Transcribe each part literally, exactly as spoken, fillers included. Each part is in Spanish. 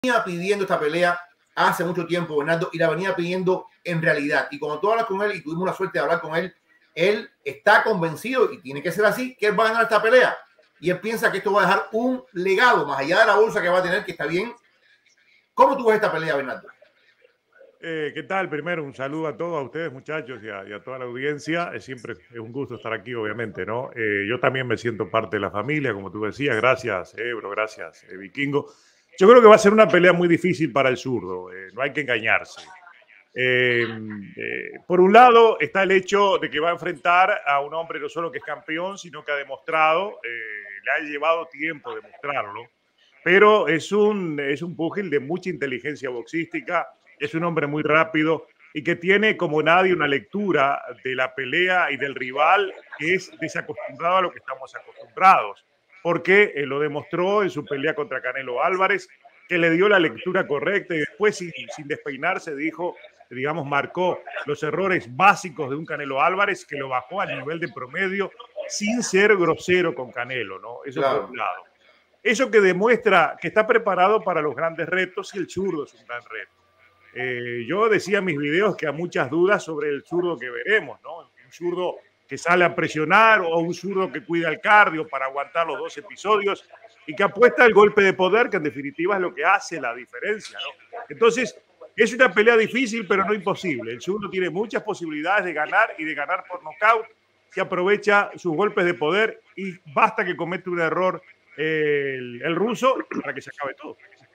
venía pidiendo esta pelea hace mucho tiempo, Bernardo, y la venía pidiendo en realidad. Y cuando tú hablas con él, y tuvimos la suerte de hablar con él, él está convencido, y tiene que ser así, que él va a ganar esta pelea. Y él piensa que esto va a dejar un legado, más allá de la bolsa que va a tener, que está bien. ¿Cómo tú ves esta pelea, Bernardo? Eh, ¿Qué tal? Primero, un saludo a todos, a ustedes, muchachos, y a, y a toda la audiencia. Es siempre es un gusto estar aquí, obviamente, ¿no? Eh, yo también me siento parte de la familia, como tú decías. Gracias, Ebro, gracias, eh, Vikingo. Yo creo que va a ser una pelea muy difícil para el zurdo, eh, no hay que engañarse. Eh, eh, por un lado está el hecho de que va a enfrentar a un hombre no solo que es campeón, sino que ha demostrado, eh, le ha llevado tiempo demostrarlo, pero es un, es un púgil de mucha inteligencia boxística, es un hombre muy rápido y que tiene como nadie una lectura de la pelea y del rival que es desacostumbrado a lo que estamos acostumbrados, porque eh, lo demostró en su pelea contra Canelo Álvarez, que le dio la lectura correcta y después sin, sin despeinarse dijo, digamos, marcó los errores básicos de un Canelo Álvarez que lo bajó al nivel de promedio sin ser grosero con Canelo, ¿no? Eso Claro. por un lado. Eso que demuestra que está preparado para los grandes retos y el zurdo es un gran reto. Eh, yo decía en mis videos que hay muchas dudas sobre el zurdo que veremos, ¿no? Un zurdo que sale a presionar o un zurdo que cuida el cardio para aguantar los dos episodios y que apuesta al golpe de poder, que en definitiva es lo que hace la diferencia, ¿no? Entonces, es una pelea difícil, pero no imposible. El zurdo tiene muchas posibilidades de ganar y de ganar por nocaut si aprovecha sus golpes de poder y basta que comete un error eh, el, el ruso para que se acabe todo.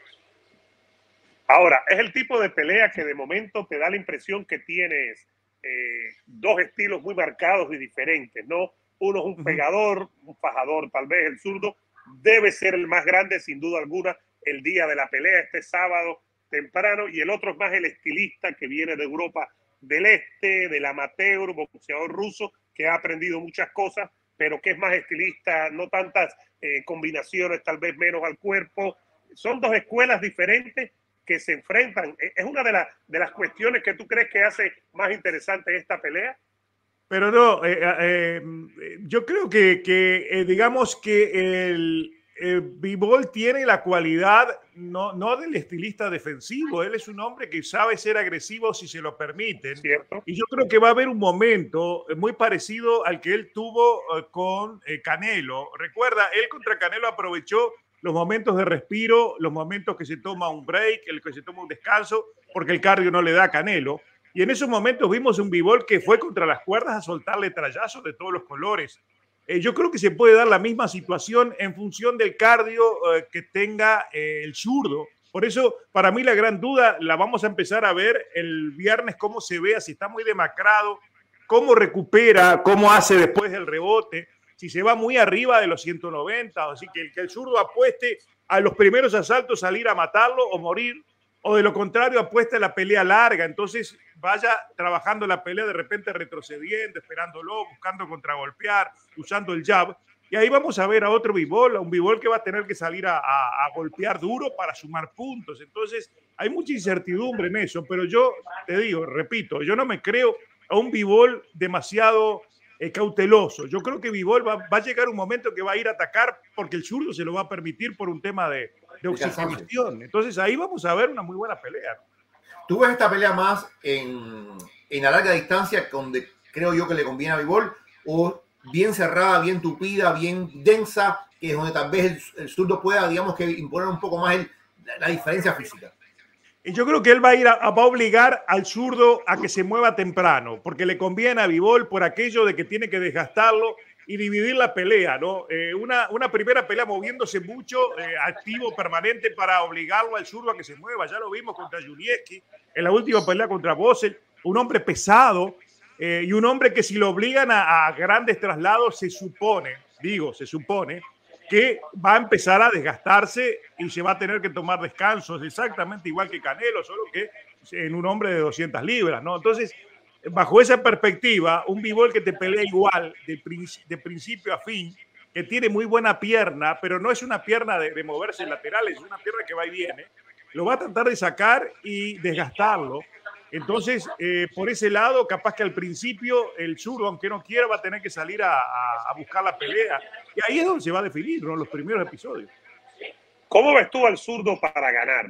Ahora, es el tipo de pelea que de momento te da la impresión que tienes eh, dos estilos muy marcados y diferentes, ¿no? Uno es un pegador, un fajador, tal vez el zurdo debe ser el más grande, sin duda alguna, el día de la pelea, este sábado temprano, y el otro es más el estilista que viene de Europa del Este, del amateur, boxeador ruso, que ha aprendido muchas cosas, pero que es más estilista, no tantas eh, combinaciones, tal vez menos al cuerpo. Son dos escuelas diferentes que se enfrentan. ¿Es una de, la, de las cuestiones que tú crees que hace más interesante esta pelea? Pero no, eh, eh, yo creo que, que eh, digamos que el, el Bivol tiene la cualidad no, no del estilista defensivo. Él es un hombre que sabe ser agresivo si se lo permiten. ¿Cierto? Y yo creo que va a haber un momento muy parecido al que él tuvo uh, con eh, Canelo. Recuerda, él contra Canelo aprovechó los momentos de respiro, los momentos que se toma un break, el que se toma un descanso, porque el cardio no le da a Canelo. Y en esos momentos vimos un Bivol que fue contra las cuerdas a soltarle trallazos de todos los colores. Eh, yo creo que se puede dar la misma situación en función del cardio eh, que tenga eh, el zurdo. Por eso, para mí, la gran duda la vamos a empezar a ver el viernes, cómo se vea, si está muy demacrado, cómo recupera, cómo hace después del rebote, si se va muy arriba de los ciento noventa, así que el, que el zurdo apueste a los primeros asaltos salir a matarlo o morir, o de lo contrario apuesta en la pelea larga, entonces vaya trabajando la pelea de repente retrocediendo, esperándolo, buscando contragolpear, usando el jab, y ahí vamos a ver a otro Bivol, a un Bivol que va a tener que salir a, a, a golpear duro para sumar puntos, entonces hay mucha incertidumbre en eso, pero yo te digo, repito, yo no me creo a un Bivol demasiado eh, cauteloso, yo creo que Bivol va, va a llegar un momento que va a ir a atacar porque el zurdo se lo va a permitir por un tema de de oxigenación. Entonces ahí vamos a ver una muy buena pelea. ¿Tú ves esta pelea más en, en la larga distancia, donde creo yo que le conviene a Bivol, o bien cerrada, bien tupida, bien densa, que es donde tal vez el, el zurdo pueda, digamos, que imponer un poco más el, la, la diferencia física? Y yo creo que él va a ir a, a, va a obligar al zurdo a que se mueva temprano, porque le conviene a Bivol por aquello de que tiene que desgastarlo y dividir la pelea, ¿no? Eh, una, una primera pelea moviéndose mucho, eh, activo, permanente, para obligarlo al zurdo a que se mueva. Ya lo vimos contra Junieski, en la última pelea contra Bossel, un hombre pesado eh, y un hombre que si lo obligan a, a grandes traslados, se supone, digo, se supone, que va a empezar a desgastarse y se va a tener que tomar descansos, exactamente igual que Canelo, solo que en un hombre de doscientas libras, ¿no? Entonces, bajo esa perspectiva, un Bivol que te pelea igual de, de principio a fin, que tiene muy buena pierna, pero no es una pierna de, de moverse en laterales, es una pierna que va y viene, lo va a tratar de sacar y desgastarlo. Entonces, eh, por ese lado, capaz que al principio el zurdo, aunque no quiera, va a tener que salir a, a, a buscar la pelea. Y ahí es donde se va a definir, ¿no? Los primeros episodios. ¿Cómo ves tú al zurdo para ganar?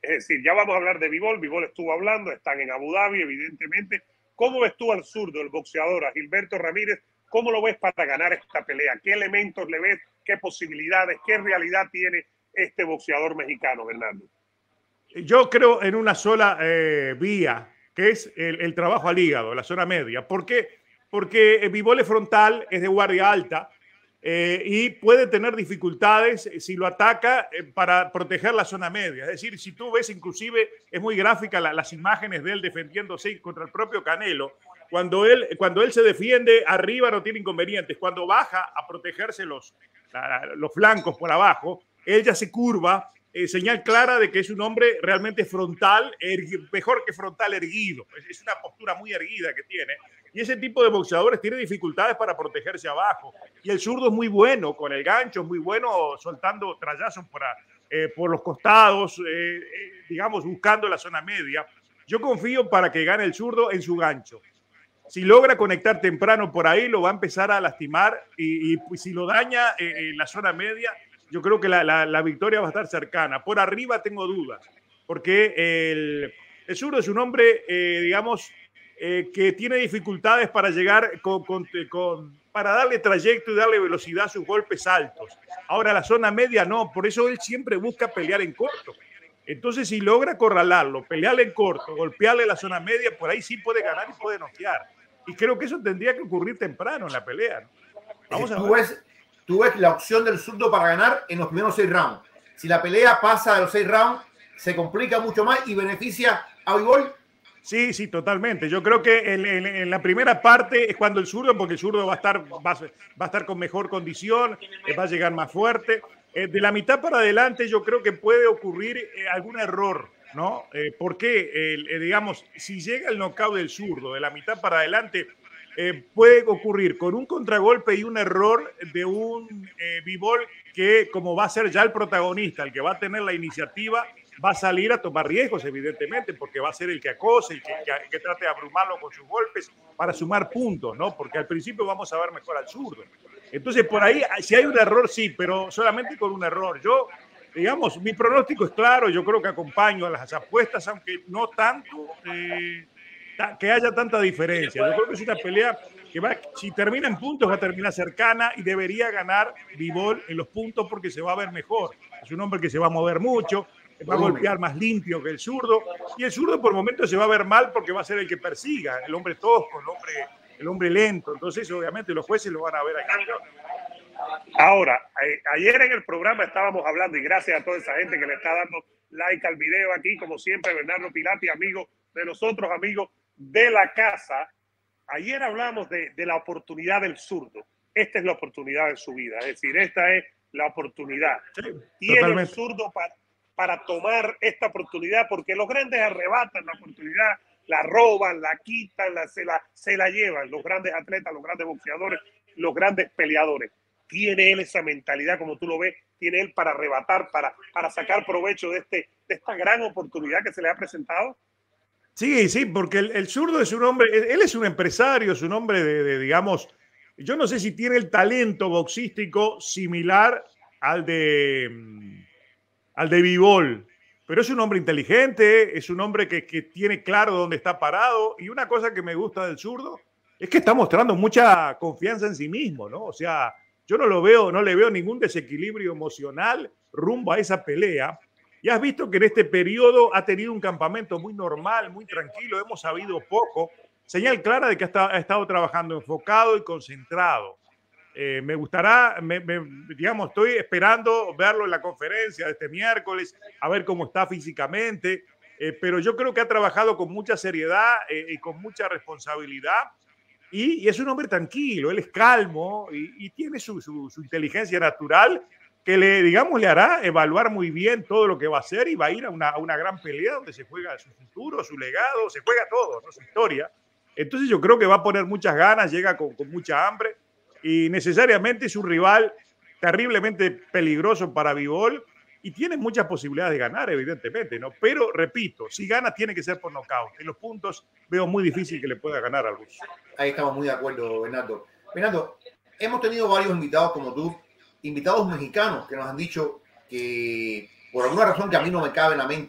Es decir, ya vamos a hablar de Bivol. Bivol estuvo hablando, están en Abu Dhabi, evidentemente. ¿Cómo ves tú al zurdo, el boxeador, a Gilberto Ramírez? ¿Cómo lo ves para ganar esta pelea? ¿Qué elementos le ves? ¿Qué posibilidades? ¿Qué realidad tiene este boxeador mexicano, Bernardo? Yo creo en una sola eh, vía, que es el, el trabajo al hígado, la zona media. ¿Por qué? Porque Bivol es frontal, es de guardia alta eh, y puede tener dificultades si lo ataca eh, para proteger la zona media. Es decir, si tú ves, inclusive es muy gráfica la, las imágenes de él defendiéndose contra el propio Canelo. Cuando él, cuando él se defiende arriba no tiene inconvenientes. Cuando baja a protegerse los, la, los flancos por abajo, él ya se curva. Eh, señal clara de que es un hombre realmente frontal, ergue, mejor que frontal erguido. Es, es una postura muy erguida que tiene. Y ese tipo de boxeadores tiene dificultades para protegerse abajo. Y el zurdo es muy bueno con el gancho, es muy bueno soltando trayazos por, eh, por los costados, eh, eh, digamos, buscando la zona media. Yo confío para que gane el zurdo en su gancho. Si logra conectar temprano por ahí, lo va a empezar a lastimar. Y, y si lo daña eh, en la zona media, yo creo que la, la, la victoria va a estar cercana. Por arriba tengo dudas, porque el, el zurdo es un hombre, eh, digamos, eh, que tiene dificultades para llegar con, con, con, para darle trayecto y darle velocidad a sus golpes altos. Ahora, la zona media no, por eso él siempre busca pelear en corto. Entonces, si logra acorralarlo, pelearle en corto, golpearle la zona media, por ahí sí puede ganar y puede noquear. Y creo que eso tendría que ocurrir temprano en la pelea, ¿no? Vamos a ver. Tú ves la opción del zurdo para ganar en los primeros seis rounds. Si la pelea pasa de los seis rounds, se complica mucho más y beneficia a Bivol. Sí, sí, totalmente. Yo creo que en, en, en la primera parte es cuando el zurdo, porque el zurdo va a estar, va, va a estar con mejor condición, va a llegar más fuerte. Eh, de la mitad para adelante yo creo que puede ocurrir eh, algún error, ¿no? Eh, porque, eh, digamos, si llega el knockout del zurdo de la mitad para adelante, Eh, puede ocurrir con un contragolpe y un error de un eh, Bivol que, como va a ser ya el protagonista, el que va a tener la iniciativa, va a salir a tomar riesgos, evidentemente, porque va a ser el que acose, el que, que, que trate de abrumarlo con sus golpes para sumar puntos, ¿no? Porque al principio vamos a ver mejor al zurdo. Entonces, por ahí, si hay un error, sí, pero solamente con un error. Yo, digamos, mi pronóstico es claro, yo creo que acompaño a las apuestas, aunque no tanto... Eh, que haya tanta diferencia. Yo creo que es una pelea que va, si termina en puntos, va a terminar cercana y debería ganar Bivol en los puntos porque se va a ver mejor. Es un hombre que se va a mover mucho, va a golpear más limpio que el zurdo y el zurdo por momentos se va a ver mal porque va a ser el que persiga, el hombre tosco, el hombre, el hombre lento. Entonces, obviamente, los jueces lo van a ver acá. Ahora, eh, ayer en el programa estábamos hablando, y gracias a toda esa gente que le está dando like al video aquí, como siempre, Bernardo Pilati, amigo de nosotros, amigo de la casa. Ayer hablamos de, de la oportunidad del zurdo. Esta es la oportunidad de su vida, es decir, esta es la oportunidad. Sí, tiene totalmente. el zurdo para, para tomar esta oportunidad, porque los grandes arrebatan la oportunidad, la roban, la quitan, la, se, la, se la llevan. Los grandes atletas, los grandes boxeadores, los grandes peleadores. Tiene él esa mentalidad, como tú lo ves, tiene él para arrebatar, para, para sacar provecho de, este, de esta gran oportunidad que se le ha presentado. Sí, sí, porque el, el zurdo es un hombre, él es un empresario, es un hombre de, de, digamos, yo no sé si tiene el talento boxístico similar al de, al de Bivol, pero es un hombre inteligente, es un hombre que, que tiene claro dónde está parado, y una cosa que me gusta del zurdo es que está mostrando mucha confianza en sí mismo, ¿no? O sea, yo no lo veo, no le veo ningún desequilibrio emocional rumbo a esa pelea. Y has visto que en este periodo ha tenido un campamento muy normal, muy tranquilo, hemos sabido poco, señal clara de que ha, ha estado trabajando enfocado y concentrado. Eh, me gustará, me, me, digamos, estoy esperando verlo en la conferencia de este miércoles, a ver cómo está físicamente, eh, pero yo creo que ha trabajado con mucha seriedad eh, y con mucha responsabilidad. Y, y es un hombre tranquilo, él es calmo y, y tiene su, su, su inteligencia natural que le, digamos, le hará evaluar muy bien todo lo que va a hacer y va a ir a una, a una gran pelea donde se juega su futuro, su legado, se juega todo, ¿no? Su historia. Entonces yo creo que va a poner muchas ganas, llega con, con mucha hambre y necesariamente es un rival terriblemente peligroso para Bivol y tiene muchas posibilidades de ganar, evidentemente, ¿no? Pero, repito, si gana tiene que ser por nocaut. En los puntos veo muy difícil que le pueda ganar al ruso. Ahí estamos muy de acuerdo, Bernardo. Bernardo, hemos tenido varios invitados como tú, invitados mexicanos que nos han dicho que por alguna razón que a mí no me cabe en la mente,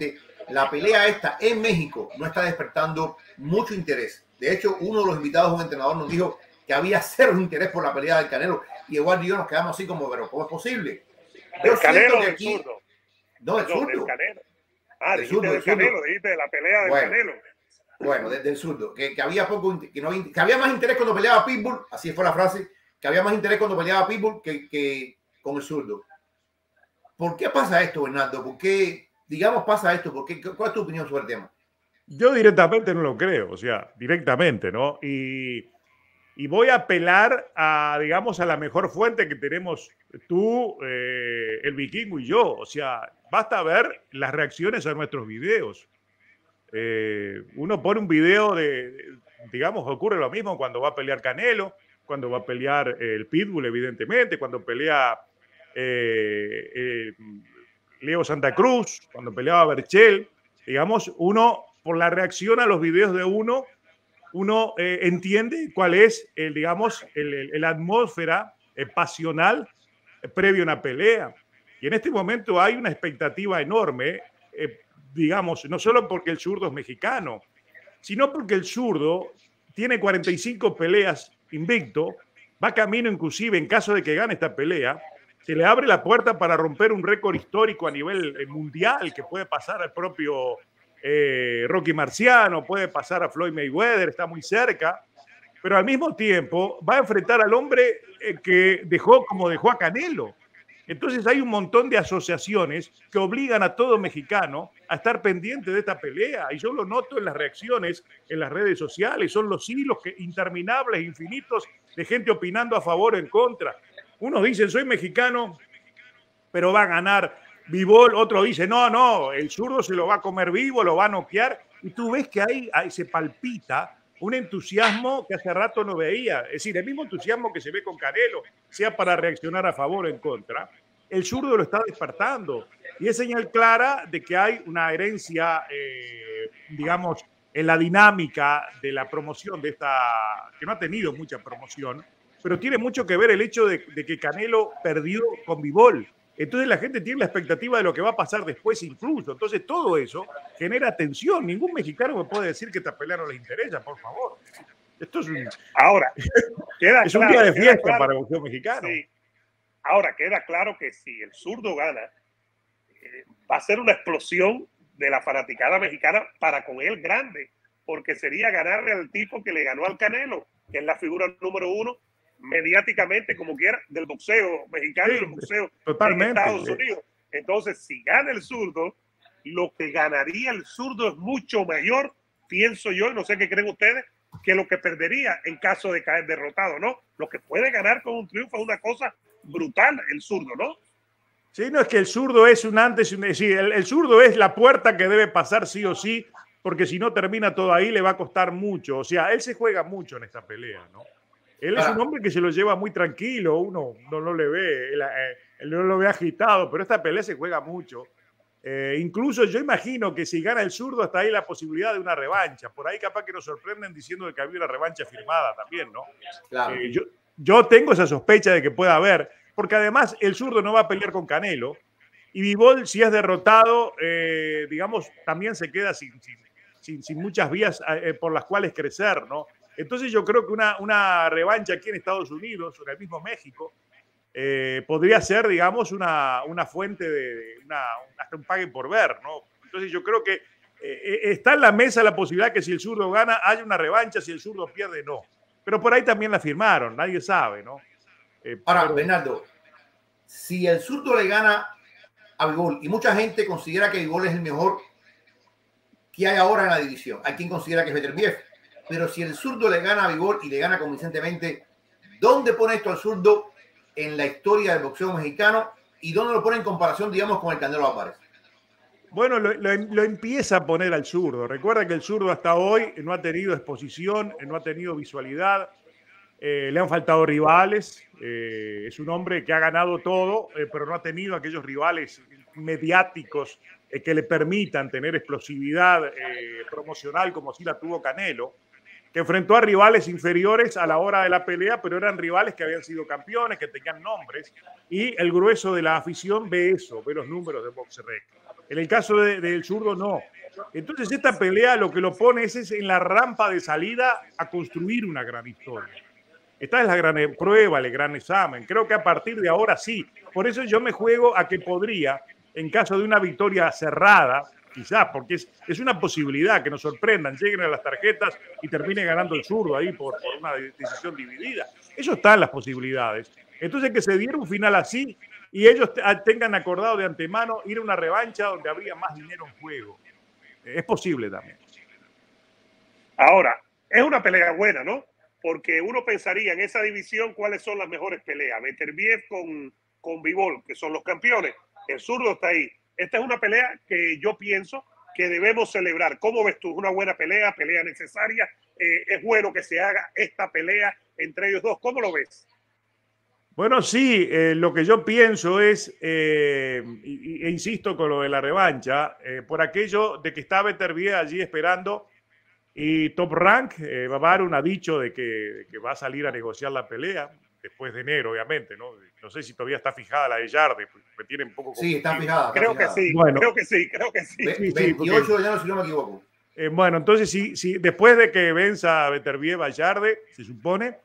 la pelea esta en México no está despertando mucho interés. De hecho, uno de los invitados, un entrenador, nos dijo que había cero interés por la pelea del Canelo. Y igual y yo nos quedamos así como, pero ¿cómo es posible? Yo ¿Del Canelo o del aquí, zurdo? No, del zurdo. Del Canelo. Ah, del dijiste zurdo, del zurdo. Canelo, dijiste de la pelea del bueno, Canelo. Bueno, desde el zurdo. Que, que, había poco, que, no, que había más interés cuando peleaba Pitbull, así fue la frase, que había más interés cuando peleaba Pitbull que, que con el zurdo. ¿Por qué pasa esto, Bernardo? ¿Por qué, digamos, pasa esto? ¿Por qué? ¿Cuál es tu opinión sobre el tema? Yo directamente no lo creo, o sea, directamente, ¿no? Y, y voy a apelar a, digamos, a la mejor fuente que tenemos tú, eh, el Vikingo y yo. O sea, basta ver las reacciones a nuestros videos. Eh, uno pone un video de, digamos, ocurre lo mismo cuando va a pelear Canelo, cuando va a pelear el Pitbull, evidentemente, cuando pelea eh, eh, Leo Santa Cruz, cuando peleaba Berchel, digamos, uno, por la reacción a los videos de uno, uno eh, entiende cuál es, el, digamos, el, el, el atmósfera eh, pasional eh, previo a una pelea. Y en este momento hay una expectativa enorme, eh, digamos, no solo porque el zurdo es mexicano, sino porque el zurdo tiene cuarenta y cinco peleas invicto, va camino inclusive en caso de que gane esta pelea, se le abre la puerta para romper un récord histórico a nivel mundial que puede pasar al propio eh, Rocky Marciano, puede pasar a Floyd Mayweather, está muy cerca, pero al mismo tiempo va a enfrentar al hombre eh, que dejó como dejó a Canelo. Entonces hay un montón de asociaciones que obligan a todo mexicano a estar pendiente de esta pelea. Y yo lo noto en las reacciones en las redes sociales. Son los hilos que, interminables, infinitos, de gente opinando a favor o en contra. Unos dicen, soy mexicano, pero va a ganar Bivol. Otro dice, no, no, el zurdo se lo va a comer vivo, lo va a noquear. Y tú ves que ahí, ahí se palpita un entusiasmo que hace rato no veía. Es decir, el mismo entusiasmo que se ve con Canelo, sea para reaccionar a favor o en contra, el zurdo lo está despertando. Y es señal clara de que hay una herencia, eh, digamos, en la dinámica de la promoción de esta, que no ha tenido mucha promoción, pero tiene mucho que ver el hecho de, de que Canelo perdió con Bivol. Entonces la gente tiene la expectativa de lo que va a pasar después incluso. Entonces todo eso genera tensión. Ningún mexicano me puede decir que esta pelea no les interesa, por favor. Esto es un, Ahora, queda es un claro, día de fiesta claro, para el boxeo mexicano. Sí. Ahora, queda claro que si el zurdo gana, eh, va a ser una explosión de la fanaticada mexicana para con él grande, porque sería ganarle al tipo que le ganó al Canelo, que es la figura número uno mediáticamente, como quiera, del boxeo mexicano sí, y del boxeo totalmente en Estados Unidos. Entonces, si gana el zurdo, lo que ganaría el zurdo es mucho mayor, pienso yo, y no sé qué creen ustedes, que lo que perdería en caso de caer derrotado, ¿no? Lo que puede ganar con un triunfo es una cosa brutal, el zurdo, ¿no? Sí, no es que el zurdo es un antes y un después. Sí, el, el zurdo es la puerta que debe pasar sí o sí, porque si no termina todo ahí le va a costar mucho. O sea, él se juega mucho en esta pelea, ¿no? Él es un hombre que se lo lleva muy tranquilo, uno no, no le ve, él, él no lo ve agitado, pero esta pelea se juega mucho. Eh, incluso yo imagino que si gana el zurdo, hasta ahí la posibilidad de una revancha. Por ahí capaz que nos sorprenden diciendo que había una revancha firmada también, ¿no? Claro. Eh, yo, yo tengo esa sospecha de que pueda haber, porque además el zurdo no va a pelear con Canelo, y Bivol, si es derrotado, eh, digamos, también se queda sin, sin, sin, sin muchas vías eh, por las cuales crecer, ¿no? Entonces yo creo que una, una revancha aquí en Estados Unidos o en el mismo México eh, podría ser, digamos, una, una fuente de, de una, hasta un pague por ver, ¿no? Entonces yo creo que eh, está en la mesa la posibilidad que si el zurdo gana haya una revancha, si el zurdo pierde, no. Pero por ahí también la firmaron, nadie sabe, ¿no? Eh, Ahora, pero... Bernardo, si el zurdo le gana a Bivol, y mucha gente considera que Bivol es el mejor que hay ahora en la división, hay quien considera que es Beterbiev, pero si el zurdo le gana a Bivol y le gana convincentemente, ¿dónde pone esto al zurdo en la historia del boxeo mexicano y dónde lo pone en comparación, digamos, con el Canelo Álvarez? Bueno, lo, lo, lo empieza a poner al zurdo. Recuerda que el zurdo hasta hoy no ha tenido exposición, no ha tenido visualidad, eh, le han faltado rivales. Eh, es un hombre que ha ganado todo, eh, pero no ha tenido aquellos rivales mediáticos eh, que le permitan tener explosividad eh, promocional como sí la tuvo Canelo. que enfrentó a rivales inferiores a la hora de la pelea, pero eran rivales que habían sido campeones, que tenían nombres, y el grueso de la afición ve eso, ve los números de BoxRec. En el caso de, del zurdo, no. Entonces esta pelea lo que lo pone es, es en la rampa de salida a construir una gran historia. Esta es la gran prueba, el gran examen. Creo que a partir de ahora sí. Por eso yo me juego a que podría, en caso de una victoria cerrada, quizás, porque es, es una posibilidad que nos sorprendan, lleguen a las tarjetas y termine ganando el zurdo ahí por, por una decisión dividida. Eso está en las posibilidades. Entonces que se diera un final así y ellos tengan acordado de antemano ir a una revancha donde habría más dinero en juego. Es posible también. Ahora, es una pelea buena, ¿no? Porque uno pensaría en esa división cuáles son las mejores peleas. Beterbiev con, con Bivol, que son los campeones. El zurdo está ahí. Esta es una pelea que yo pienso que debemos celebrar. ¿Cómo ves tú? ¿Una buena pelea? ¿Pelea necesaria? Eh, ¿Es bueno que se haga esta pelea entre ellos dos? ¿Cómo lo ves? Bueno, sí, eh, lo que yo pienso es, eh, y, e insisto con lo de la revancha, eh, por aquello de que está Beterbiev allí esperando y Top Rank, eh, Babaron ha dicho de que, de que va a salir a negociar la pelea después de enero, obviamente, ¿no? No sé si todavía está fijada la de Yarde, me tiene un poco confundido. Sí, está fijada. Está creo fijada. que sí, bueno, creo que sí, creo que sí. Ve, veintiocho de enero, si no me equivoco. Eh, bueno, entonces, sí, sí, después de que venza Beterbiev a Yarde, se supone,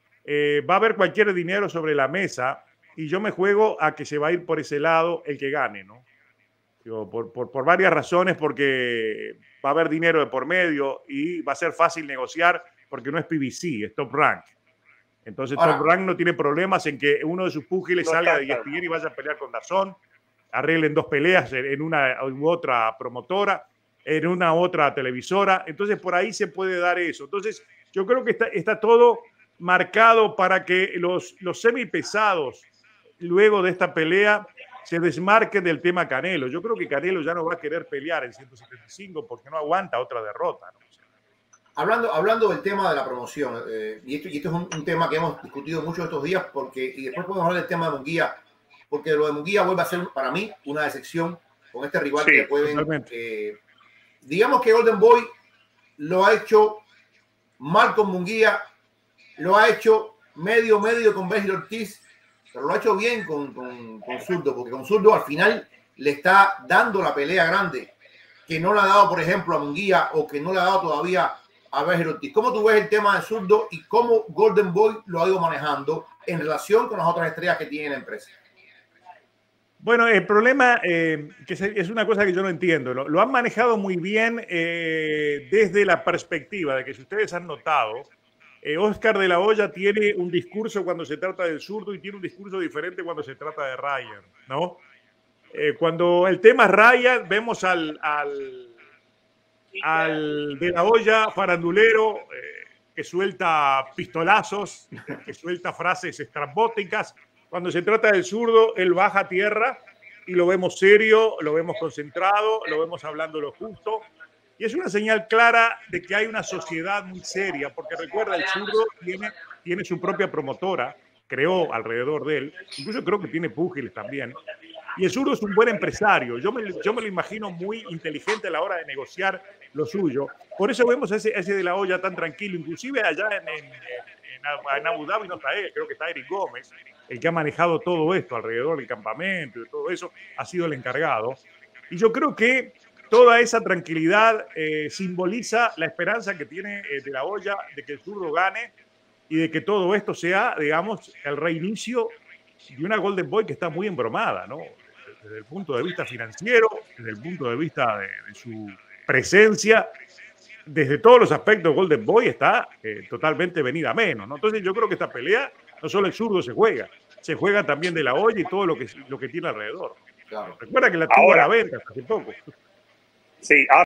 eh, va a haber cualquier dinero sobre la mesa y yo me juego a que se va a ir por ese lado el que gane, ¿no? Digo, por, por, por varias razones, porque va a haber dinero de por medio y va a ser fácil negociar porque no es P B C, es Top Rank. Entonces Ahora, Top Rank no tiene problemas en que uno de sus púgiles no salga de E S P N y vaya a pelear con DAZN, arreglen dos peleas en una u otra promotora, en una u otra televisora. Entonces por ahí se puede dar eso. Entonces yo creo que está, está todo marcado para que los, los semipesados luego de esta pelea se desmarquen del tema Canelo. Yo creo que Canelo ya no va a querer pelear en ciento setenta y cinco porque no aguanta otra derrota, ¿no? Hablando, hablando del tema de la promoción, eh, y, esto, y esto es un, un tema que hemos discutido mucho estos días, porque, y después podemos hablar del tema de Munguía, porque lo de Munguía vuelve a ser para mí una decepción con este rival sí, que pueden... Eh, digamos que Golden Boy lo ha hecho mal con Munguía, lo ha hecho medio, medio con Vergil Ortiz, pero lo ha hecho bien con, con, con Zurdo, porque con Zurdo al final le está dando la pelea grande, que no le ha dado, por ejemplo, a Munguía o que no le ha dado todavía a Vergil Ortiz. ¿Cómo tú ves el tema de Zurdo y cómo Golden Boy lo ha ido manejando en relación con las otras estrellas que tiene la empresa? Bueno, el problema, eh, que es una cosa que yo no entiendo, lo, lo han manejado muy bien eh, desde la perspectiva de que, si ustedes han notado, eh, Oscar de la Hoya tiene un discurso cuando se trata del zurdo y tiene un discurso diferente cuando se trata de Ryan, ¿no? Eh, cuando el tema es Ryan, vemos al, al, al de la Hoya farandulero eh, que suelta pistolazos, que suelta frases estrambóticas. Cuando se trata del zurdo, él baja a tierra y lo vemos serio, lo vemos concentrado, lo vemos hablando lo justo. Y es una señal clara de que hay una sociedad muy seria, porque recuerda, el zurdo tiene, tiene su propia promotora, creó alrededor de él, incluso creo que tiene púgiles también. Y el zurdo es un buen empresario. Yo me, yo me lo imagino muy inteligente a la hora de negociar lo suyo. Por eso vemos a ese, a ese de la Hoya tan tranquilo, inclusive allá en, en, en, en Abu Dhabi no está él, creo que está Eric Gómez, el que ha manejado todo esto alrededor del campamento y todo eso, ha sido el encargado. Y yo creo que toda esa tranquilidad eh, simboliza la esperanza que tiene eh, de la Hoya de que el zurdo gane y de que todo esto sea, digamos, el reinicio de una Golden Boy que está muy embromada, ¿no? Desde el punto de vista financiero, desde el punto de vista de, de su presencia, desde todos los aspectos, Golden Boy está eh, totalmente venida a menos, ¿no? Entonces yo creo que esta pelea, no solo el zurdo se juega, se juega también de la Hoya y todo lo que, lo que tiene alrededor. Claro. Recuerda que la tuvo a la venta hace poco. Sí,